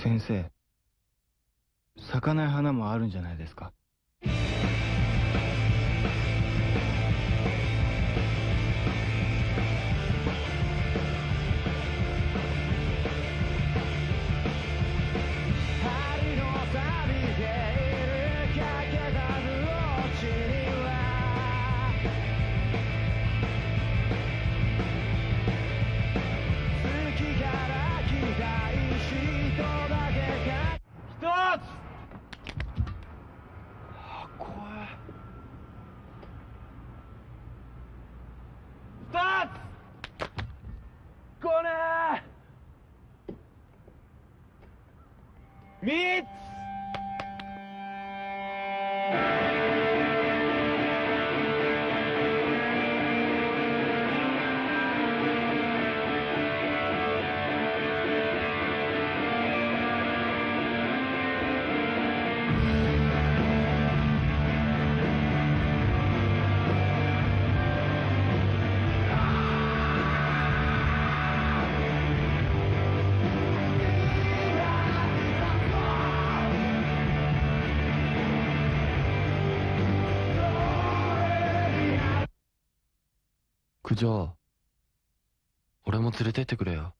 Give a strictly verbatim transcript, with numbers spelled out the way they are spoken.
先生、咲かない花もあるんじゃないですか。 みっつ九条、俺も連れてってくれよ。